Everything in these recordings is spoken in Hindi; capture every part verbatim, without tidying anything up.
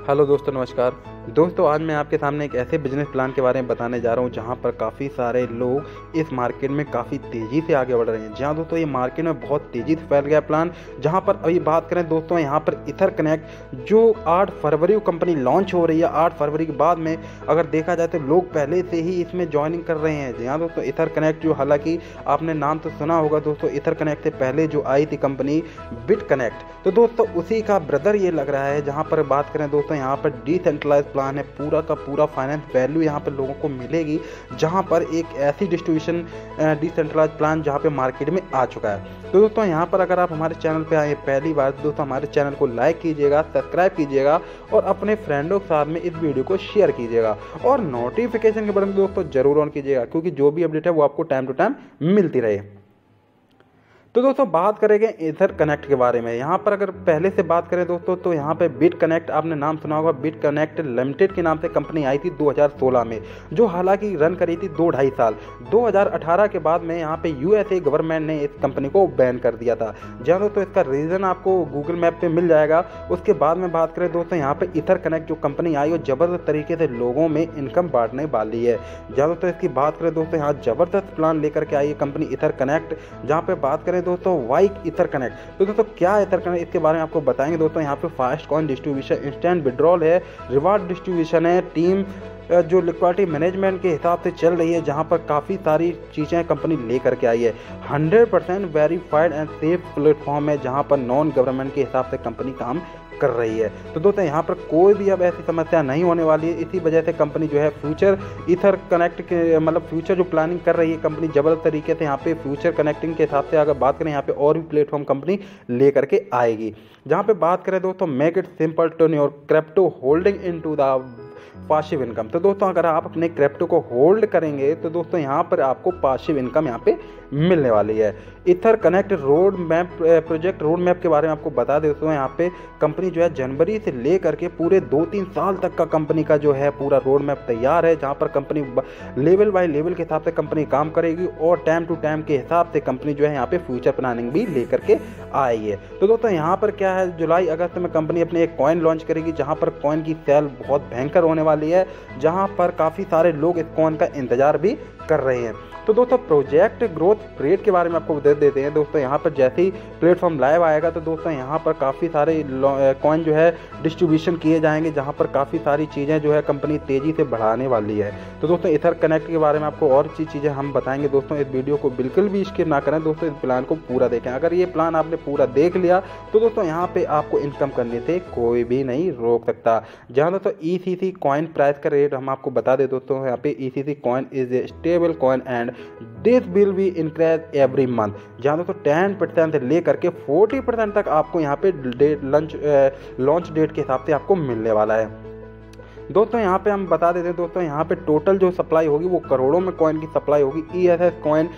हेलो दोस्तों, नमस्कार दोस्तों। आज मैं आपके सामने एक ऐसे बिजनेस प्लान के बारे में बताने जा रहा हूं जहां पर काफ़ी सारे लोग इस मार्केट में काफ़ी तेज़ी से आगे बढ़ रहे हैं। जहां दोस्तों ये मार्केट में बहुत तेज़ी से फैल गया प्लान। जहां पर अभी बात करें दोस्तों, यहां पर ईथर कनेक्ट जो आठ फरवरी को कंपनी लॉन्च हो रही है। आठ फरवरी के बाद में अगर देखा जाए तो लोग पहले से ही इसमें ज्वाइनिंग कर रहे हैं। जहाँ दोस्तों ईथर कनेक्ट जो, हालाँकि आपने नाम तो सुना होगा दोस्तों, ईथर कनेक्ट से पहले जो आई थी कंपनी बिट कनेक्ट, तो दोस्तों उसी का ब्रदर ये लग रहा है। जहाँ पर बात करें दोस्तों, यहाँ पर डिसेंट्रलाइज प्लान है। पूरा का पूरा फाइनेंस वैल्यू यहाँ पर लोगों को मिलेगी, जहाँ पर एक ऐसी डिस्ट्रीब्यूशन डिसेंट्रलाइज प्लान जहाँ पे मार्केट में आ चुका है। तो दोस्तों यहाँ पर अगर आप हमारे चैनल पे आए पहली बार, तो दोस्तों हमारे चैनल को लाइक कीजिएगा, सब्सक्राइब कीजिएगा और अपने फ्रेंडों के साथ में इस वीडियो को शेयर कीजिएगा और नोटिफिकेशन के बटन दोस्तों जरूर ऑन कीजिएगा, क्योंकि जो भी अपडेट है वो आपको टाइम टू टाइम मिलती रहे। तो दोस्तों बात करेंगे ईथर कनेक्ट के बारे में। यहाँ पर अगर पहले से बात करें दोस्तों, तो यहाँ पे बिट कनेक्ट, आपने नाम सुना होगा, बिट कनेक्ट लिमिटेड के नाम से कंपनी आई थी दो हज़ार सोलह में, जो हालांकि रन करी थी दो ढाई साल। दो हज़ार अठारह के बाद में यहाँ पे यूएसए गवर्नमेंट ने इस कंपनी को बैन कर दिया था। जहाँ दोस्तों इसका रीज़न आपको गूगल मैप पर मिल जाएगा। उसके बाद में बात करें दोस्तों, यहाँ पर ईथर कनेक्ट जो कंपनी आई वो ज़बरदस्त तरीके से लोगों में इनकम बांटने वाली है। जहाँ दोस्तों इसकी बात करें दोस्तों, यहाँ ज़बरदस्त प्लान लेकर के आई है कंपनी ईथर कनेक्ट। जहाँ पे बात करें दोस्तों वाई ईथर कनेक्ट, तो दोस्तों क्या ईथर कनेक्ट, इसके बारे में आपको बताएंगे दोस्तों। यहाँ पे fast coin distribution, instant withdrawal है, रिवार्ड डिस्ट्रीब्यूशन है, टीम जो लिक्विडिटी मैनेजमेंट के हिसाब से चल रही है, जहां पर काफ़ी सारी चीज़ें कंपनी लेकर के आई है। Hundred percent verified and safe platform है, जहां पर नॉन गवर्नमेंट के हिसाब से कंपनी काम कर रही है। तो दोस्तों यहाँ पर कोई भी अब ऐसी समस्या नहीं होने वाली है। इसी वजह से कंपनी जो है फ्यूचर ईथर कनेक्ट के मतलब फ्यूचर जो प्लानिंग कर रही है कंपनी जबरदस्त तरीके से, यहाँ पे फ्यूचर कनेक्टिंग के हिसाब से अगर बात करें, यहाँ पे और भी प्लेटफॉर्म कंपनी लेकर के आएगी। जहाँ पे बात करें दोस्तों, make it simple to your crypto holding into the passive income. तो दोस्तों अगर आप अपने क्रिप्टो को होल्ड करेंगे तो दोस्तों यहाँ पर आपको पासिव इनकम यहाँ पे मिलने वाली है। Ether Connect road map project road map के बारे में आपको बता दें दोस्तों, यहाँ पे कंपनी जो है जनवरी से लेकर के पूरे दो तीन साल तक का कंपनी का जो है पूरा रोड मैप तैयार है, जहाँ पर कंपनी लेवल बाय लेवल के हिसाब से कंपनी काम करेगी और टाइम टू टाइम के हिसाब से कंपनी जो है यहाँ पे फ्यूचर प्लानिंग भी लेकर के आई है। तो दोस्तों यहाँ पर क्या है, जुलाई अगस्त में कंपनी अपने एक कॉइन लॉन्च करेगी, जहाँ पर कॉइन की सेल बहुत भयंकर होने वाली है, जहाँ पर काफ़ी सारे लोग इस कॉइन का इंतजार भी कर रहे हैं। तो दोस्तों प्रोजेक्ट ग्रोथ रेट के बारे में आपको दे देते हैं दोस्तों। यहाँ पर जैसे ही प्लेटफॉर्म लाइव आएगा तो दोस्तों यहाँ पर काफ़ी सारे कॉइन जो है डिस्ट्रीब्यूशन किए जाएंगे, जहाँ पर काफ़ी सारी चीज़ें जो है कंपनी तेज़ी से बढ़ाने वाली है। तो दोस्तों ईथर कनेक्ट के बारे में आपको और चीज़ चीज़ें हम बताएंगे दोस्तों। इस वीडियो को बिल्कुल भी स्किप ना करें दोस्तों, इस प्लान को पूरा देखें। अगर ये प्लान आपने पूरा देख लिया तो दोस्तों यहाँ पर आपको इनकम करने से कोई भी नहीं रोक सकता। जहाँ दोस्तों E C C coin price का रेट हम आपको बता दें दोस्तों, यहाँ पे E C C coin is a stable coin and this will be increase every month. जहाँ दोस्तों टेन परसेंट से लेकर के फोर्टी परसेंट तक आपको यहाँ पे डेट लंच लॉन्च डेट के हिसाब से आपको मिलने वाला है। दोस्तों यहाँ पे हम बता देते हैं दोस्तों, यहाँ पे टोटल जो सप्लाई होगी वो करोड़ों में कॉइन की सप्लाई होगी। ई एस एस कॉइन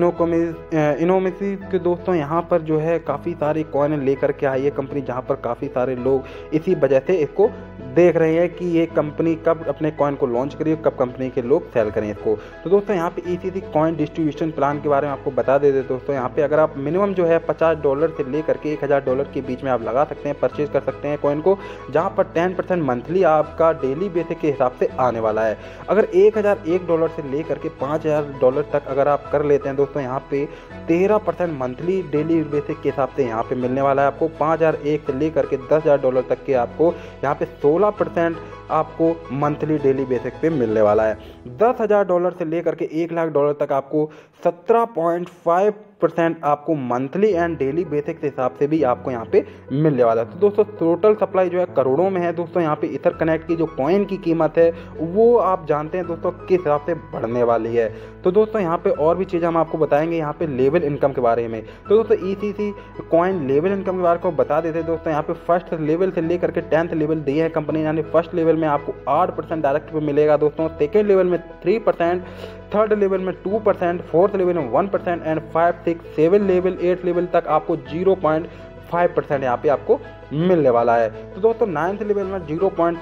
इनोमिसी के दोस्तों यहाँ पर जो है काफ़ी सारी कॉइन लेकर के आई है कंपनी, जहाँ पर काफ़ी सारे लोग इसी वजह से इसको देख रहे हैं कि ये कंपनी कब अपने कॉइन को लॉन्च करें, कब कंपनी के लोग सेल करें इसको। तो दोस्तों यहाँ पे E C C coin distribution plan के बारे में आपको बता देते दोस्तों। यहाँ पे अगर आप मिनिमम जो है पचास डॉलर से लेकर के एक हज़ार डॉलर के बीच में आप लगा सकते हैं, परचेज कर सकते हैं कॉइन को, जहाँ पर टेन परसेंट मंथली आपका डेली बेसिस के हिसाब से आने वाला है। अगर एक हज़ार एक डॉलर से लेकर के पाँच हज़ार डॉलर तक अगर आप कर लेते हैं दोस्तों, यहाँ पे तेरह परसेंट मंथली डेली बेसिस के हिसाब से यहाँ पे मिलने वाला है आपको। पाँच हज़ार एक से लेकर के दस हज़ार डॉलर तक के आपको यहाँ पे सोलह परसेंट आपको मंथली डेली बेसिस पे मिलने वाला है। दस हज़ार डॉलर से लेकर के एक लाख डॉलर तक आपको सत्रह पॉइंट फाइव परसेंट आपको मंथली एंड डेली बेसिस के हिसाब से भी आपको यहाँ पे मिलने वाला है। तो दोस्तों टोटल सप्लाई जो है करोड़ों में है दोस्तों। यहाँ पे ईथर कनेक्ट की जो कॉइन की कीमत है वो आप जानते हैं दोस्तों किस हिसाब से बढ़ने वाली है। तो दोस्तों यहाँ पे और भी चीज़ें हम आपको बताएंगे यहाँ पे लेवल इनकम के बारे में। तो दोस्तों E C C coin level income के बारे में बता देते हैं दोस्तों। यहाँ पे फर्स्ट लेवल से लेकर के टेंथ लेवल दिए हैं कंपनी, यानी फर्स्ट लेवल में आपको आठ परसेंट डायरेक्ट पे मिलेगा दोस्तों, सेकेंड लेवल में थ्री परसेंट, थर्ड लेवल में टू परसेंट, फोर्थ लेवल में one percent and five six seven level eight level तक आपको जीरो पॉइंट फाइव परसेंट यहाँ पे आपको मिलने वाला है। तो दोस्तों नाइन्थ लेवल में zero point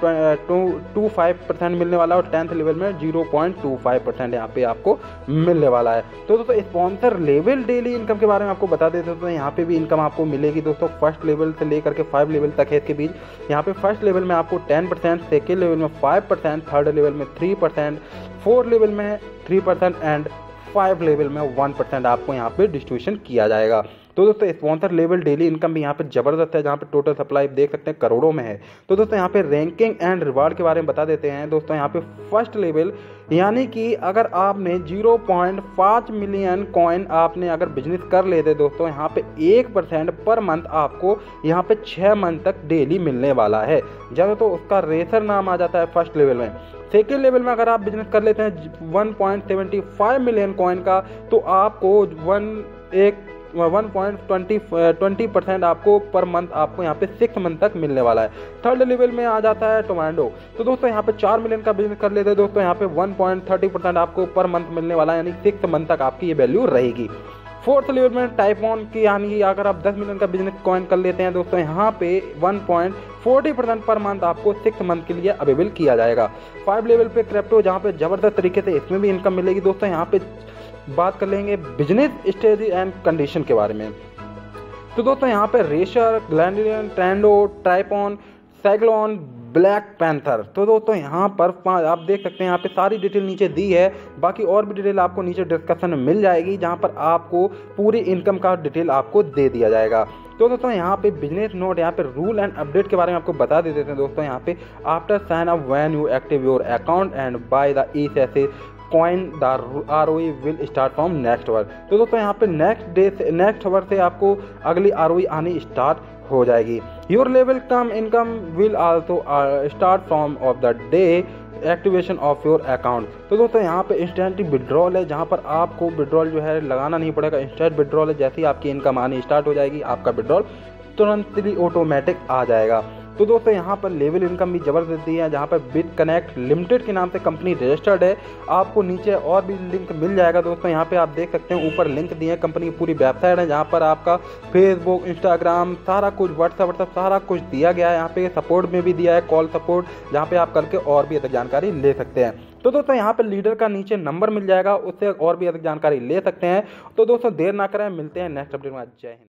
two five percent मिलने वाला है और टेंथ लेवल में zero point two five percent यहाँ पे आपको मिलने वाला है। तो दोस्तों स्पॉन्सर लेवल डेली इनकम के बारे में आपको बता देते हैं। तो यहाँ पे भी इनकम आपको मिलेगी दोस्तों, फर्स्ट लेवल से लेकर के फाइव लेवल तक है इसके बीच। यहाँ पे फर्स्ट लेवल में आपको टेन परसेंट, सेकेंड लेवल में फाइव परसेंट, थर्ड लेवल में थ्री परसेंट, फोर्थ लेवल में three percent and five level में वन परसेंट आपको यहाँ पे डिस्ट्रीब्यूशन किया जाएगा। तो दोस्तों स्पॉन्सर लेवल डेली इनकम भी यहाँ पे ज़बरदस्त है, जहाँ पे टोटल सप्लाई देख सकते हैं करोड़ों में है। तो दोस्तों यहाँ पे रैंकिंग एंड रिवार्ड के बारे में बता देते हैं। दोस्तों यहाँ पे फर्स्ट लेवल यानी कि अगर आपने zero point five million coin आपने अगर बिजनेस कर लेते दोस्तों, यहाँ पे एक परसेंट पर मंथ आपको यहाँ पे छः मंथ तक डेली मिलने वाला है। जब तो उसका रेसर नाम आ जाता है फर्स्ट लेवल में। सेकेंड लेवल में अगर आप बिजनेस कर लेते हैं one point seven five million coin का, तो आपको वन एक वन पॉइंट ट्वेंटी परसेंट आपको पर मंथ आपको यहाँ पे सिक्स मंथ तक मिलने वाला है। थर्ड लेवल में आ जाता है टोमांडो। तो दोस्तों यहाँ पे चार मिलियन का बिजनेस कर लेते हैं दोस्तों, यहाँ पे वन पॉइंट थर्टी परसेंट आपको पर मंथ मिलने वाला है, यानी सिक्स मंथ तक आपकी ये वैल्यू रहेगी। फोर्थ लेवल में टाइफोन की यानी कि अगर आप दस मिलियन का बिजनेस कॉइन कर लेते हैं दोस्तों, यहाँ पे one point forty percent per month आपको सिक्स मंथ के लिए अवेलेबल किया जाएगा। फाइव लेवल पे क्रिप्टो, जहाँ पे ज़बरदस्त तरीके से इसमें भी इनकम मिलेगी दोस्तों। यहाँ पे बात कर लेंगे बिजनेस स्ट्रेटजी एंड कंडीशन के बारे में। तो दोस्तों यहाँ पे रेशर, ग्लैंडियन, ट्रेंडो, ट्राइपॉन, साइक्लोन, ब्लैक पैंथर। तो दोस्तों यहाँ पर आप देख सकते हैं यहाँ पे सारी डिटेल नीचे दी है, बाकी और भी डिटेल आपको नीचे डिस्कशन में मिल जाएगी, जहाँ पर आपको पूरी इनकम का डिटेल आपको दे दिया जाएगा। तो दोस्तों यहाँ पे बिजनेस नोट, यहाँ पे रूल एंड अपडेट के बारे में आपको बता देते हैं दोस्तों। यहाँ पे after sign up when you active your account and buy the E S coin the R O will start from next hour. तो दोस्तों यहाँ पे नेक्स्ट डे से नेक्स्ट आवर से आपको अगली आर ओ आनी स्टार्ट हो जाएगी। Your level come income will also start from of the day activation of your account. तो दोस्तों यहाँ पे इंस्टेंट विड्रॉल है, जहाँ पर आपको विड्रॉल जो है लगाना नहीं पड़ेगा, इंस्टेंट विड्रॉल है। जैसे ही आपकी इनकम आनी स्टार्ट हो जाएगी, आपका विड्रॉल तुरंत ही ऑटोमेटिक आ जाएगा। तो दोस्तों यहाँ पर लेवल इनकम भी ज़बरदस्त दी है, जहाँ पर बिट कनेक्ट लिमिटेड के नाम से कंपनी रजिस्टर्ड है। आपको नीचे और भी लिंक मिल जाएगा दोस्तों। यहाँ पे आप देख सकते हैं ऊपर लिंक दिए हैं, कंपनी की पूरी वेबसाइट है, जहाँ पर आपका फेसबुक, इंस्टाग्राम, सारा कुछ, व्हाट्सएप व्हाट्सएप सारा कुछ दिया गया है। यहाँ पे सपोर्ट में भी दिया है, कॉल सपोर्ट, जहाँ पे आप करके और भी अधिक जानकारी ले सकते हैं। तो दोस्तों यहाँ पे लीडर का नीचे नंबर मिल जाएगा, उससे और भी अधिक जानकारी ले सकते हैं। तो दोस्तों देर ना करें, मिलते हैं नेक्स्ट अपडेट में। जय हिंद।